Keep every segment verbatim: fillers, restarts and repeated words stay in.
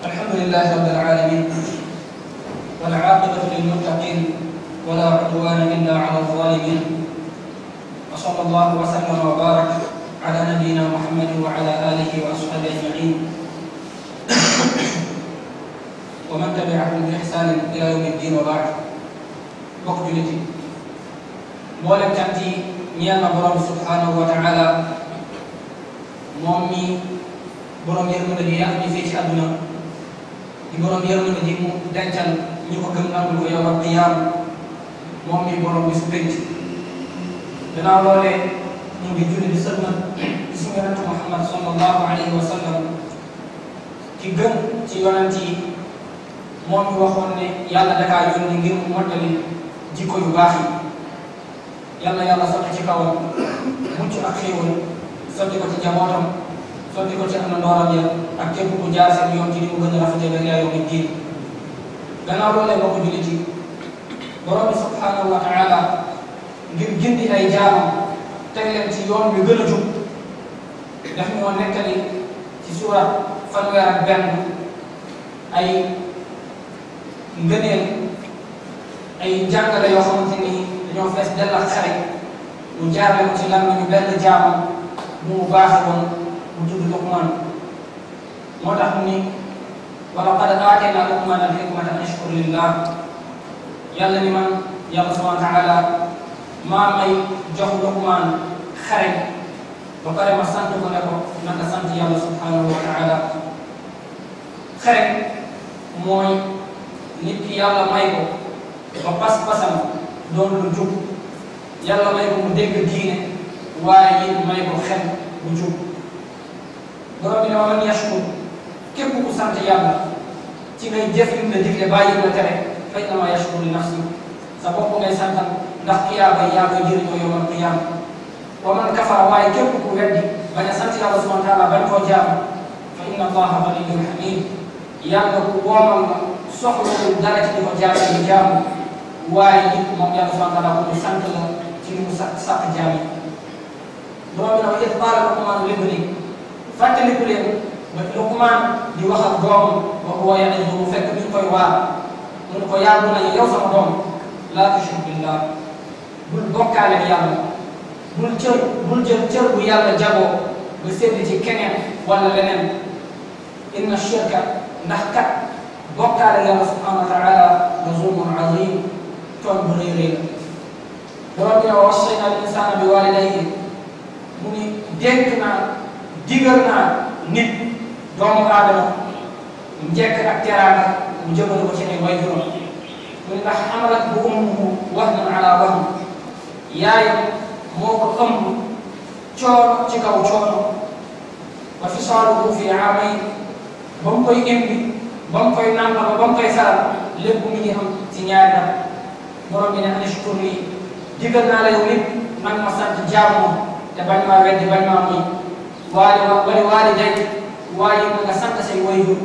الحمد لله رب العالمين والعاقبة للمتقين ولا عدوان إلا على الظالمين وصلى الله وسلم وبارك على نبينا محمد وعلى آله وأصحابه أجمعين ومن تبعهم بإحسان إلى يوم الدين وبعد bokk jullit yi mboolem cant yi ñeel na borom subhanahu wa taala moom mi borom yërmande ji yàq ñi fii ci àdduna di borom yërmande ji mu dencal ñi ko gëm nangul ko yawmal qiyaam moom mi borom bi su penc danaa loolee ñu ngi julli di sëlmal di suñu yonent Muhammad sallallahu alayhi wa sallam ki gën ci yonent yi moom mi waxoon ne yàlla dakaa yónni ngir mu mottali jikko yu baax yi yal na yàlla sotti ci kawam mucc ak xéewal sotti ko ci njabootam sotti ko ci am na ndooram ya ak képp ku jaar seen yoon ci li mu gën a rafetee ba ilaa yawmi diin gannaaw loolee bokk jullit yi borom bi subhanahu wa taala ngir gindi ay jaamam teg leen ci yoon bi gën a jub daf ñoo nekkali ci suura fanweer ak benn ay ngëneel ay jàngale yoo xamante ni dañoo fees dell ak xarit mu jaarale ko ci lan ñu benn jaamam bu mu baaxe woon mu tudd Luqmaan moo tax mu ni wa laqad aateynaa Luqmaana al-hikmata an yashkur lillah yàlla ni man yàlla subhaanahu wa taala maa may jox Luqmaan xarit ba pare ma sant ko ne ko naka sant yàlla subhaanahu wa taala xarit mooy nit ki yàlla may ko ba pas-pasam doon lu jub yàlla may ko mu dégg diine waaye it may ko xel bu jub borom bi ne wa man yashkur képp ku sant yàlla ci ngay jëf lim la digle bàyyi la tere fa innamaa yashkuru li nafsi sa bopp ngay santal ndax kiyaaba yaa koy jëriñoo yawmal qiyaama wa man kafara waaye képp ku weddi bañ a sant yàlla subhaanahu wa taala bañ koo jaam fa inna allaha ganiyyun hamiid yàlla ku woomal la soxlawul dara ci di ko jaamee di jaamu waaye it moom yàlla subhaanahu wa taala ku sant la ci li mu sàkk sàkk jaam yi borom bi nag it qaala Luqmaan libnihi fàttaliku leen ba Luqmaan di wax ak doomam wa huwa ya'izuhu mu fekk ñu koy waar mu ne ko yaa bunayya yow sama doom laa tushrik billah bul bokkaale yàlla bul cër bul jël cër bu yàlla jagoo ba sédd ci keneen wala leneen inna shirka ndax kat bokkaale yàlla subhaanahu wa taala la zulmun azim toon bu rëy rëy borom bi ne wa wassayna al insaana bi waalidayhi mu ni dénk naa digal naa nit doomu aadama njekk ak teraanga mu jëmale ko ci ay waajuram mu ni ndax hamalat bu ummuhu wahnan ala wahn yaayam moo ko ëmb coono ci kaw coono wa fisaaluhu fi aamayn ba mu koy indi ba mu koy nàmpal ba mu koy saral lépp mi ngi am ci ñaari at borom bi ne an ishkur lii digal naa la yow nit nag ma sant jaamu te bañ maa weddi bañ maa moy waaye wali waalidayk waaye nga sant say waajur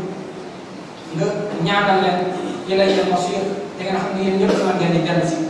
nga ñaanal leen ilayya al-masiir te nga xam ne yéen ñëpp sama ngeen di dellu si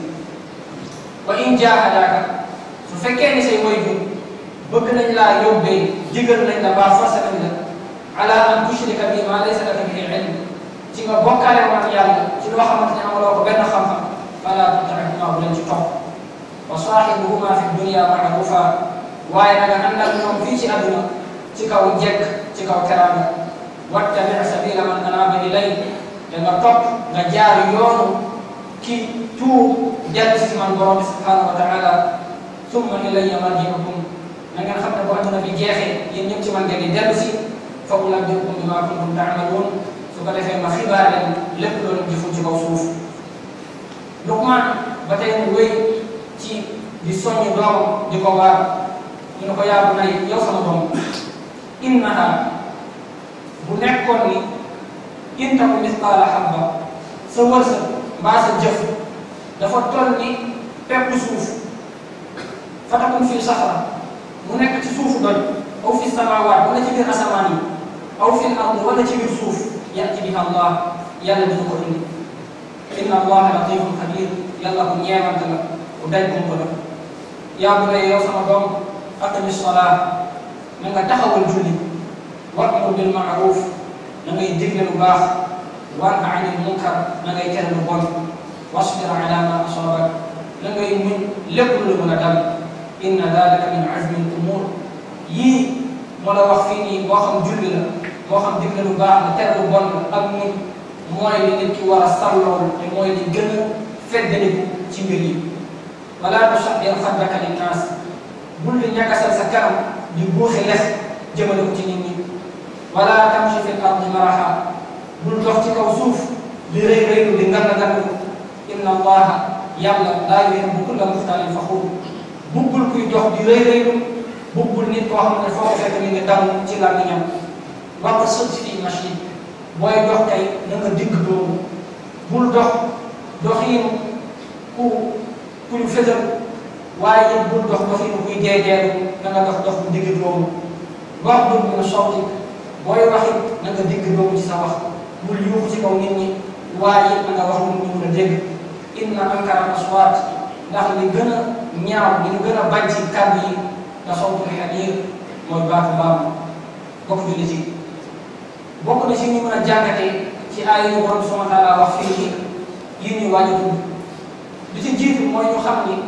wa in jaahadaaka su fekkee ni say waajur bëgg nañ laa yóbbee digal nañ la ba forcé nañ la ala an tushrika bi ma laysa laka bihi ilm ci nga bokkaale woon yàlla ci loo xamante ne amaloo ko benn xam-xam fala tuti'humaa bu leen ci topp wa saahibuhumaa fi dunya ma'ruufa waaye na nga ànd ak ñoom fii ci àdduna ci kaw njëkk ci kaw teraanga wattabi' sabiila man anaaba ilayya te nga topp nga jaar yoonu ki tuub dellu si man borom bi subhaanahu wa taala summa ilayya marji'ukum na ngeen xam ne bu àdduna bi jeexee yéen ñëpp ci man ngeen di dellu si fa unabbi'ukum bimaa kuntum ta'maluun su ko defee ma xibaar leen lépp loolu jëfu ci kaw suuf Luqmaan ba tey mu wéy ci di soññu doomam di ko waar ñu ne ko yaa bunayya yow sama doom innahaa bu nekkoon ni in taku misqaala habba sa wërsëg mbaa sa jëf dafa toll ni pepp suuf fa takun fii saxra mu nekk ci suufu doj aw fi samaawaat wala ci biir asamaan yi aw fil ard wala ci biir suuf ya'ti biha Allah yàlla dina ko indi inna Allaha latiifun xabiir yàlla ku ñeewante la ku daj ko la yaa bunayya yow sama doom aqimi salaa na nga taxawal julli wa'mur bil ma'ruuf na ngay digle lu baax wanha anil munkar na ngay tere lu bon wasbir ala ma asabak na ngay muñ lépp lu mën a dal inna dalika min azmi al umur yii moo la wax fii nii moo xam julli la moo xam digle lu baax la tere lu bon la ak muñ mooy li nit ki war a sàllool te mooy li gën a feddaliku ci mbir yi wala tusaxir xaddaka linnaas bul di ñagasal sa kanam di buuxi lex jëmale ko ci nit ñi wala tamshi fil ardi maraha bul dox ci kaw suuf di rëy rëylu di nganda nganda inna allaha yàlla laa yuhibbu kulla muxtaalin faxuur buggul kuy dox di rëy rëylu buggul nit koo xam ne foo ko fekk mi ngi damm ci làmmiñam wax sëdd fii machine booy dox tey na nga digg doomu bul dox doxiinu ku ku ñu fësal waaye it bul dox doxiinu kuy deedeelu na nga dox dox bu digg doomu wax bul mun a sowti booy wax it na nga digg doomu ci sa wax bul yuuxu ci kaw nit ñi waaye it na nga wax lu ñu mun a dégg inna ankara aswaat ndax li gën a ñaaw li ñu gën a bañ ci kàddu yi nga sowtul xadiir mooy baatu mbaam bokk julli ci bokk na ci ñu mën a jàngatee ci aaya yi borom subhanahu wa taala wax fii nii yi ñuy wàññi tudd li ci jiitu mooy ñu xam ni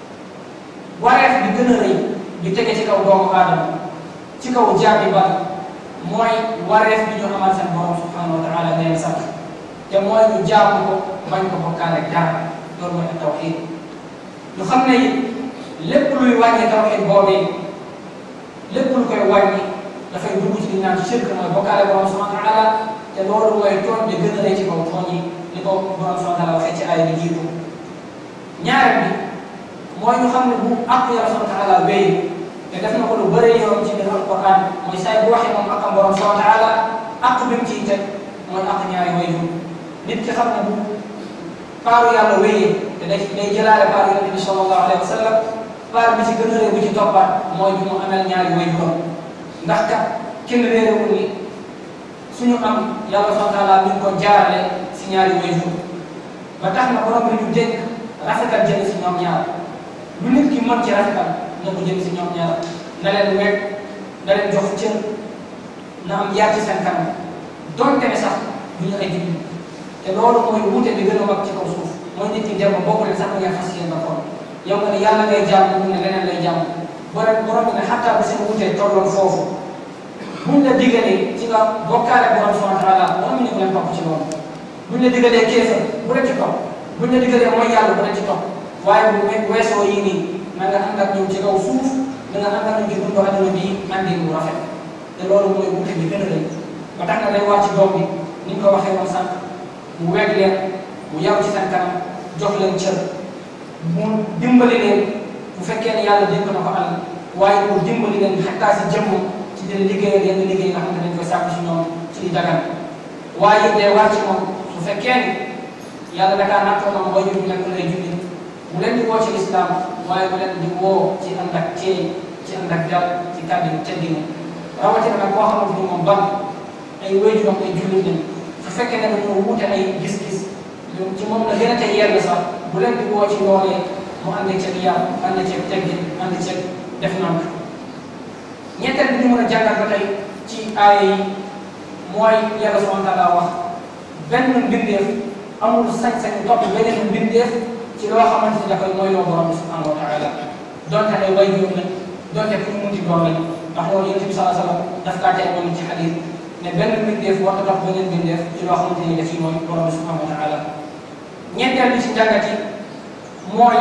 wareef bi gën a rëy bi tege ci kaw doomu aadama ci kaw jaabi ba mooy wareef bi ñu amal seen borom subhanahu wa taala leen sax te mooy ñu jaamu ko bañ ko bokkaale ak dara loolu mooy tawxiid ñu xam ne it lépp luy wàññi tawxiid boobee lépp lu koy wàññi dafay dugg ci li ñu naan shirk mooy bokkaale borom subhanahu wa taala te loolu mooy tooñ bi gën a rëy ci kaw tooñ yi ni ko borom subhanahu wa taala waxee ci aaya bi jiitu ñaareel bi mooy ñu xam ne bu àq yàlla subhanahu wa taala wéy te def na ko lu bëri yoon ci biir alquran mooy saa bu waxee moom àqam borom subhanahu wa taala àq bi mu ciy teg mooy àq ñaari waajur nit ki xam ne bu paaru yàlla wéyee te day day jëlaale paaru yonent bi sallallahu alayhi wa sallam paar bi ci gën a rëy bu ci toppaat mooy bi mu amel ñaari waajuram ndax kat kenn réerewul ni suñu am yàlla subhanahu wa taala mi ngi ko jaarale si ñaari waajur ba tax na borom bi ñu dénk rafetal jëm si ñoom ñaar lu nit ki mën ci rafetal na ko jëm si ñoom ñaar na leen wekk na leen jox cër na am yaar ci seen kanam donte ne sax bu ñu ay digg te loolu mooy wuute bi gën a mag ci kaw suuf mooy nit ki dem ba bokk leen sax da ngay fas yéen ba xool yow nga ne yàlla ngay jàmm mu ne leneen lay jàmm borom borom bi ne xattaa ba seen wuute tolloon foofu buñ la digalee ci nga bokkaale borom subhanahu wa taala mu am ñu ko leen topp ci loolu buñ la digalee kéefar bu leen ci topp buñ la digalee mooy yàlla bu leen ci topp waaye bu weesoo yii nii na nga ànd ak ñoom ci kaw suuf na nga ànd ak ñoom ci dundu àdduna bi àndin bu rafet te loolu mooy wuute bi gën a rëy ba tax na day wàcc doom bi ni ñu ko waxee woon sànq mu weg leen mu yaw ci seen kanam jox leen cër mu dimbali leen bu fekkee ne yàlla dénk na ko àll waaye mu dimbali leen xattaa si jëmm ci dina liggéeyal yenn liggéey nga xamante dañ koy sàkk si ñoom ci di dagan waaye day wàcc moom su fekkee ni yàlla dakaa nattoo moom waajur bu nekk lay julli mu leen di woo ci lislaam waaye mu leen di woo ci ànd ak teey ci ànd ak dal ci kàddu yu teddina rawatina nag koo xamante ni moom ban ay waajuram ay jullit lañ su fekkee ne dañoo wuute ay gis-gis ci moom la gën a tey yell sax bu leen di woo ci loolee mu ànd ceeg yar ànd ceeg teggin ànd ceeg def nank ñetteel bi ñu mën a jàngal ba tey ci aaya yi mooy yàlla subhanahu wa taala wax benn mbindeef amul sañ-sañ topp beneen mbindeef ci loo xamante ni dafay mooy loo borom subhanahu wa taala donte ay way yoon lañ donte ku ñu munti doon lañ ndax loolu yonent bi sallallahu alayhi wa sallam daf kaa tey woon ci xadiis ne benn mbindeef war na topp beneen mbindeef ci loo xamante ni daf yi mooy borom subhanahu wa taala ñeenteel bi ci njàngat yi mooy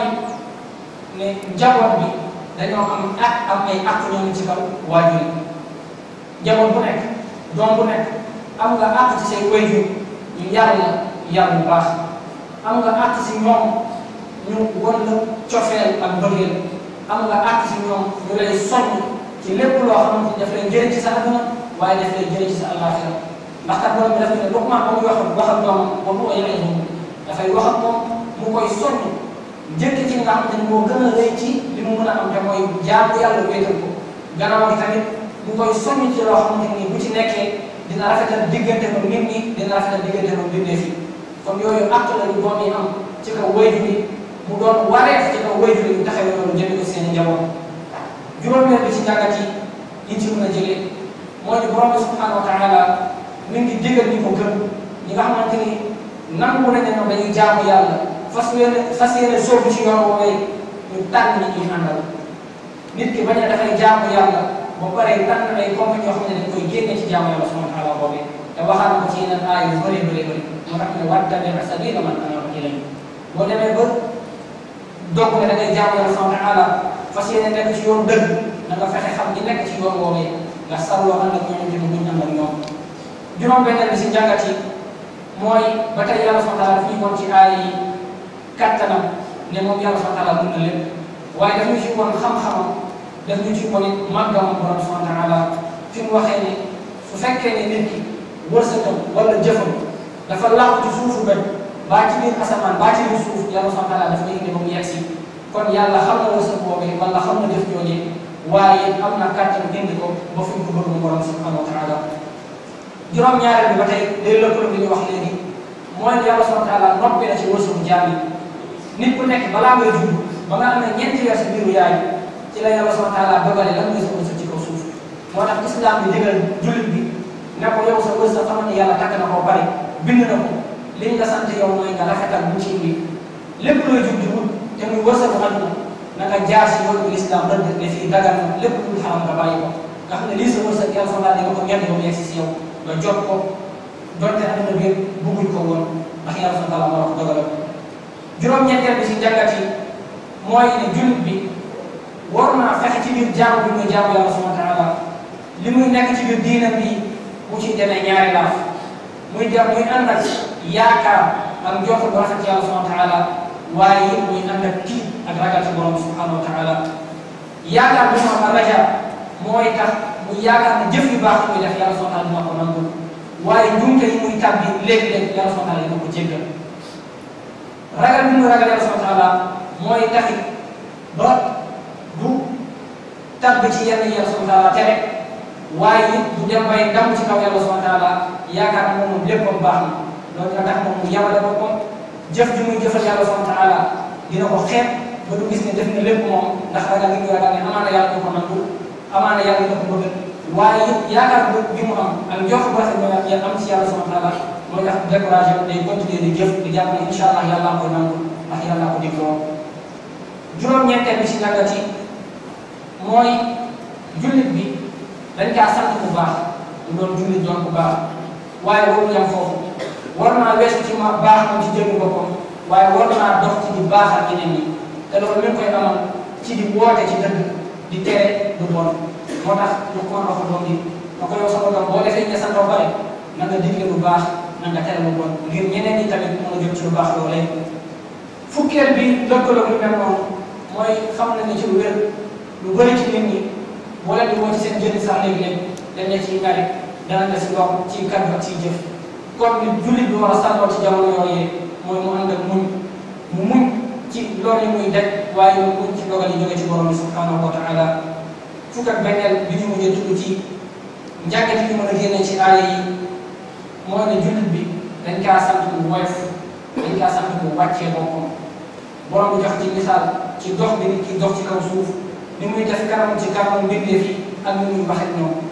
ne njaboot bi dañoo am ak am ay àq ñoom ci kaw waajur yi njaboot bu nekk doom bu nekk am nga àq ci say waajur ñu yar la yar bu baax am nga àq ci ñoom ñu won la cofeel ak bëggeel am nga àq ci ñoom ñu lay soññ ci lépp loo xamante ni daf lay jëriñ ci sa àdduna waaye daf lay jëriñ ci sa àllaaxira ndax kat borom bi daf ne Luqmaan ba muy wax wax ak doomam ba mu koy yëngee dafay wax ak moom mu koy soññ njëkk ci nga xamante ni moo gën a rëy ci li mu mën a am te mooy jaamu yàlla wéetal ko gannaaw gi tamit mu koy soññ ci loo xamante ni bu ci nekkee dina rafetal diggante ko nit ñi dina rafetal diggante ko mbindeef yi kon yooyu àq la yu doom yi am ci kaw waajur yi mu doon wareef ci kaw waajur yi taxawee loolu jëme ko seen njaboot juróomeel bi ci njàngat yi liñ ci mën a jëlee mooy ni borom bi subhanahu wa taala mi ngi digal ñi ko gëm ñi nga xamante ni nangu nañ ne ñoom dañuy jaamu yàlla fas yéene fas yéene sóobu ci yoon woowee ñu tànn ñi ñuy àndal nit ki bañ a dafay jaamu yàlla ba pare tànn ay compagnie yoo xam ne dañ koy génne ci jaamu yàlla subhanahu wa taala boobee te waxaat na ko ci yeneen aay yu bëri bëri bëri moo tax ne wattabi' sabiila man anaaba ilayya boo demee ba dogg ne da ngay jaamu yàlla subhanahu wa taala fas yéene nekk ci yoon dëgg na nga fexe xam ñi nekk ci yoon woowee nga sarloo ànd ak ñoom jëm buñ ànd ak ñoom juróom-benneel bi si njàngat yi mooy ba tey yàlla subhanahu wa taala daf ñu woon ci aay yi kattanam ne moom yàlla subhanahu wa taala mën na lépp waaye daf ñu ci woon xam-xamam daf ñu ci woon it màggamam borom subhanahu wa taala fi mu waxee ne su fekkee ne nit ki wërsëgam wala jëfam dafa làqu ci suufu benn baa ci biir asamaan baa ci biir suuf yàlla subhanahu wa taala daf koy indi ba mu yegg si kon yàlla xam na wërsëg boobee wala xam na jëf joojee waaye am na kàttan indi ko ba fi mu ko bëgg mu borom subhanahu wa taala juróom-ñaareel bi ba tey day lëkkaloo li ñu wax léegi mooy yàlla subhanahu wa taala noppi na ci wërsëgu jaam yi nit ku nekk balaa ngay judd ba nga amee ñeenti weer sa biiru yaay ci la yàlla subhanahu wa taala dogale lan mooy sa wërsëg ci kaw suuf moo tax islam bi digal jullit bi ne ko yow sa wërsëg xamal ne yàlla takk na koo pare bind na ko li ñu la sant yow mooy nga rafetal bu ci indi lépp looy jug di wut te muy wërsëgu àdduna na nga jaar si yoonu l'islam rëdd ne fii dagal na lépp lu xaram nga bàyyi ko nga xam ne lii sa wërsëg yàlla subhanahu wa taala nga ko ñett yow yegg si yow nga jot ko donte àdduna bi bëgguñ ko woon ndax yàlla subhanahu wa taala moo wax dogalal juróom-ñetteel bi si njàngat yi mooy ne jullit bi war naa fexe ci biir jaamu bi muy jaamu yàlla subhanahu wa taala li muy nekk ci biir diina bi bu ci demee ñaari laaf muy dem muy ànd ak yaakaar ak njort bu rafet ci yàlla subhanahu wa taala waaye it muy ànd ak tiit ak ragal ci borom subhanahu wa taala yaakaar bu ma am raja mooy tax mu yaakaar ne jëf yu baax yi muy def yàlla subhanahu wa taala dina ko nangul waaye jumte yi muy tàbbi léeg-léeg yàlla subhanahu wa taala dina ko jéggal ragal bi muy ragal yàlla subhanahu wa taala mooy taxit ba du tàbbi ci yenn yàlla subhanahu wa taala tere waaye it du dem bay ndam ci kaw yàlla subhanahu wa taala yaakaar na moom léppam baax na loolu dina tax moom mu yemale boppam jëf ji muy jëfal yàlla subhanahu wa taala dina ko xeeb ba du gis ne def na lépp moom ndax ragal gi ñu ragal ne amaana yàlla du ko nangul amaana yàlla dina ko bëgg waaye it yaakaar bi mu am ak njox bu rafet mooy am ci yàlla subhanahu wa taala mooy tax découragé day continuer di jëf di jàpp ne incha allah yàlla koy nangul ndax yàlla ko digloo juróom-ñeenteel bi si njàngat yi mooy jullit bi dañ kaa sant bu baax mu doon jullit doon bu baax waaye warul yam foofu war naa weesu ci ma baax moom ci jëmmi boppam waaye war naa dox ci di baaxal ñeneen ñi te loolu mi ngi koy amal ci di woote ci dëgg di tere du bon moo tax ñu ko wax doom bi ma ko yow sama doom boo defee ñu sant ba pare na nga digle lu baax na nga tere lu bon ngir ñeneen ñi tamit mën a jëm ci lu baax loolee fukkeel bi lëkkaloo lu mel noonu mooy xam na ni ci lu wér lu bëri ci nit ñi boo leen di woo ci seen jënd sax léegi-léeg dañ ne ci ngari dana la si ndox ci kàddu ak ci jëf kon ni jullit bi war a sàlloo ci jamono yooyee mooy mu ànd ak muñ mu muñ ci loolu yi muy daj waaye mu muñ ci dogal yi jóge ci borom bi subhanahu wa taala fukk ak benneel bi ñu mujjee tudd ci njàngat yi ñu mën a génne ci aaya yi mooy ne jullit bi dañ kaa sant bu woyof dañ kaa sant bu wàccee boppam borom bi jox ci misaal ci dox bi nit ki dox ci kaw suuf ni muy def kanam ci kanam mbindeef yi ak ni muy wax ak ñoom